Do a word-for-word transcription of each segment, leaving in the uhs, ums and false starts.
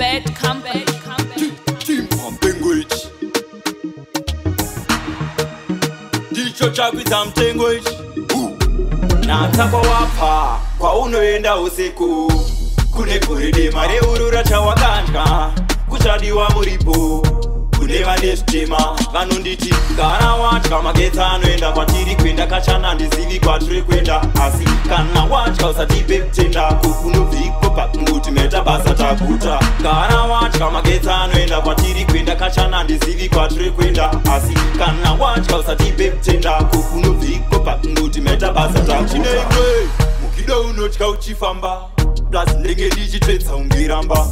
bad company. Chimbwa Mupengo ichi ndicho chakwidza mutengo ichi. Natsakwa wapfa kwaunoenda usiku kune gore dema reurura chawakandya kuchadiwa muripo kune vane zvitema vanonditi Gara wadya magetsi anoenda kwatiri kuenda kachana ndizivi kwatiri kuenda asi kana wadya usatipe kutenda kukunobviko pakunguti meta basa takuta Gara wadya magetsi anoenda kwatiri kuenda kachana ndizivi kwatiri kuenda asi kana wadya usatipe kutenda kukunobviko pakunguti meta basa takuta mukido unotya uchifamba plus ndenge ndichitedza ungiramba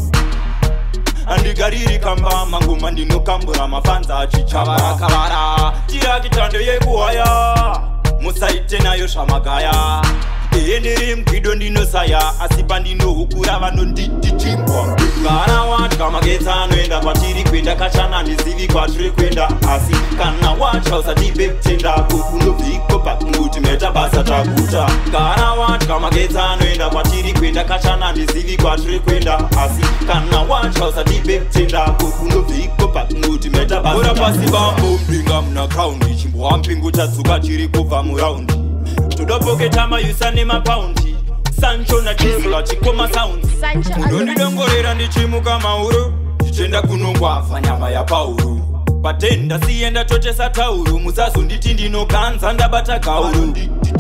andigariri kamba mangoma ndinokambura mafanza achichavara kavara tira kitando yekuhaya musaite nayo zvamagaya iye ndiri mukwido ndinosaya asi pandinohukura vanonditi Chimbwa. Gara wadya magetsi anoenda kwatiri kuenda kachana ndizivi kwatiri kuenda asi kana wadya usatipe kutenda kukunobviko pakunguti meta basa takuta Gara wadya magetsi anoenda kwatiri kuenda kachana ndizivi kwatiri kuenda asi kana wadya usatipe kutenda kukunobviko pakunguti meta basa takuta pasi bambo mpinga muna kaundi Chimbwa Mupengo tadzuka chiri kubva muraundi todopoketa mayusa nemapaundi Sancho na Gzzy chikoma sounds unondidongorera ndichimuka mauro ndichenda kunongwafa nyama yapauro patenda sienda tochesa tauro musazonditi ndinokanza ndabata gauro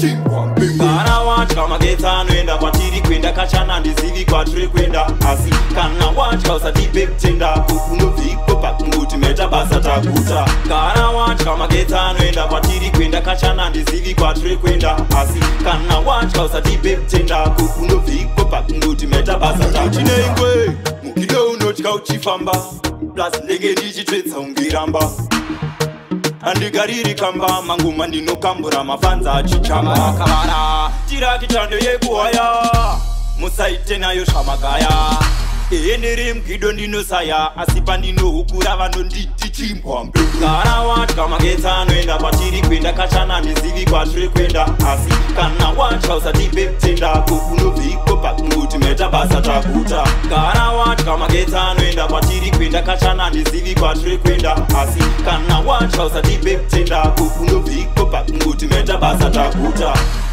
Gara wadya magetsi anoenda kwatiri kuenda kachana ndizivi kwatiri kuenda asi kana wadya usatipe kutenda kukunobviko pakunguti meta basa takuta Gara wadya magetsi anoenda kwatiri kuenda kachana ndizivi kwatiri kuenda asi kana wadya usatipe kutenda kukunobviko pakunguti meta basa takuta mukido unotya uchifamba plus ndenge ndichitedza ungiramba andigariri kamba mangoma ndinokambura mafanza achichavara kavara tira kitando yekuhaya musaite nayo zvamagaya iye ndiri mukwido ndinosaya asi pandinohukura vanonditi Chimbwa Mupengo. Gara wadya magetsi anoenda kwatiri kuenda kachana ndizivi kwatiri kuenda asi kana wadya usatipe kutenda kukunobviko pakunguti meta basa takuta Gara wadya magetsi anoenda kwatiri kuenda kachana ndizivi kwatiri kuenda asi kana wadya usatipe kutenda kukunobviko pakunguti meta basa takuta